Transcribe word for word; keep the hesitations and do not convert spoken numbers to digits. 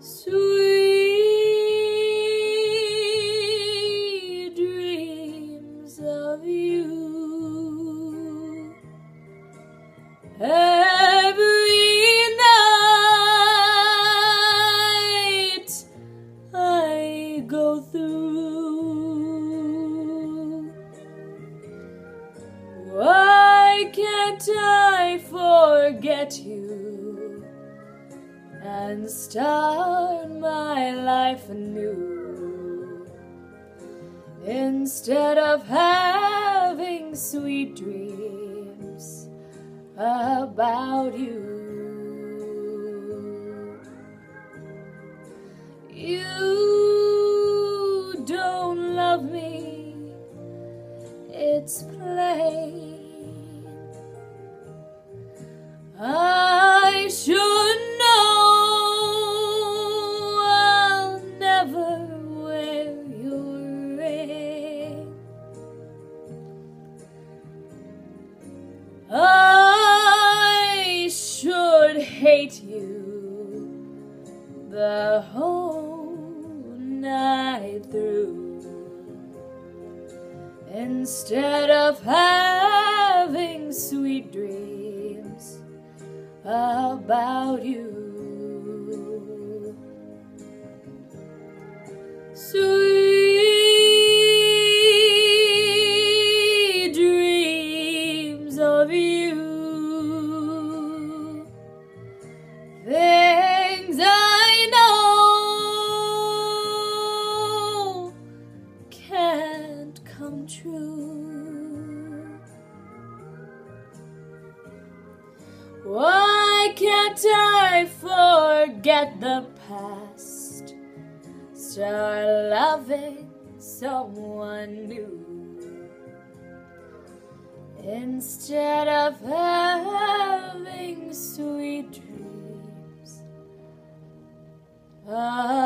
Sweet dreams of you. Every night I go through. Why can't I forget you and start my life anew, instead of having sweet dreams about you? You don't love me, it's plain. I should know I'll never wear your ring. I should hate you the whole night through, instead of having sweet dreams about you. Sweet dreams of you. Things I know can't come true. Why can't I forget the past, start loving someone new, instead of having sweet dreams?